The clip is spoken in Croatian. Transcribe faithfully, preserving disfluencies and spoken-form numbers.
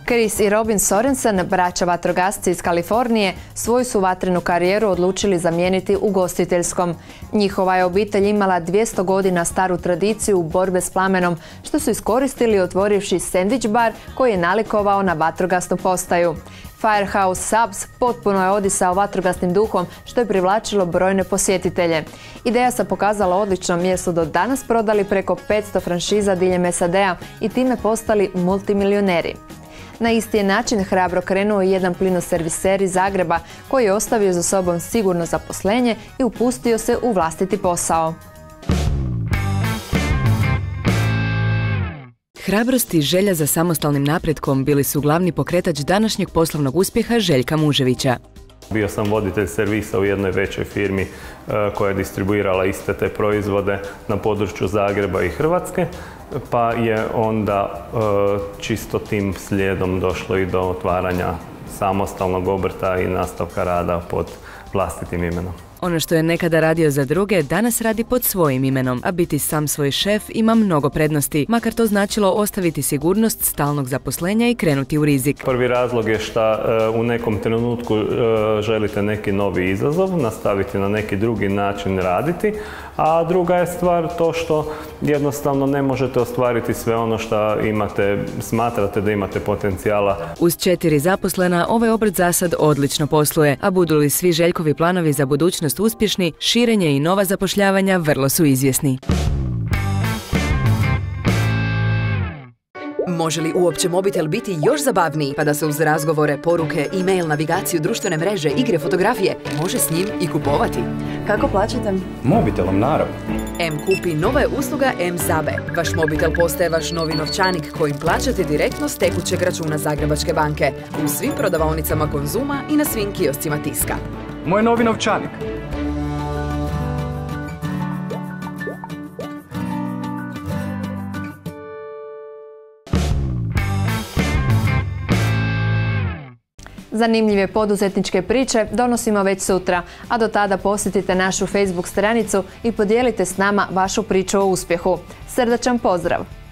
Chris i Robin Sorensen, braća vatrogasci iz Kalifornije, svoju su vatrenu karijeru odlučili zamijeniti ugostiteljskom. Njihova je obitelj imala dvjesto godina staru tradiciju borbe s plamenom, što su iskoristili otvorivši sendvič bar koji je nalikovao na vatrogasnu postaju. Firehouse Subs potpuno je odisao vatrogasnim duhom, što je privlačilo brojne posjetitelje. Ideja se pokazala odličnom jer su do danas prodali preko petsto franšiza diljem S A D-a i time postali multimilioneri. Na isti je način hrabro krenuo i jedan plinoserviser iz Zagreba koji je ostavio za sobom sigurno zaposlenje i upustio se u vlastiti posao. Hrabrost i želja za samostalnim napretkom bili su glavni pokretač današnjeg poslovnog uspjeha Željka Muževića. Bio sam voditelj servisa u jednoj većoj firmi koja je distribuirala iste te proizvode na području Zagreba i Hrvatske, pa je onda čisto tim slijedom došlo i do otvaranja samostalnog obrta i nastavka rada pod vlastitim imenom. Ono što je nekada radio za druge, danas radi pod svojim imenom, a biti sam svoj šef ima mnogo prednosti, makar to značilo ostaviti sigurnost stalnog zaposlenja i krenuti u rizik. Prvi razlog je što u nekom trenutku želite neki novi izazov, nastaviti na neki drugi način raditi, a druga je stvar to što jednostavno ne možete ostvariti sve ono što imate, smatrate da imate potencijala. Uz četiri zaposlena, ovaj obrt za sad odlično posluje, a budu li svi Željkovi planovi za budućnost uspješni, širenje i nova zapošljavanja vrlo su izvjesni. Može li uopće mobitel biti još zabavniji, pa da se uz razgovore, poruke, e-mail, navigaciju, društvene mreže, igre, fotografije može s njim i kupovati? Kako plaćate? Mobitelom, naravno. M kupi nova je usluga M Zabe. Vaš mobitel postaje vaš novi novčanik kojim plaćate direktno s tekućeg računa Zagrebačke banke u svim prodavaonicama Konzuma i na svim kioscima Tiska. Moj novi novčanik. Zanimljive poduzetničke priče donosimo već sutra, a do tada posjetite našu Facebook stranicu i podijelite s nama vašu priču o uspjehu. Srdačan pozdrav!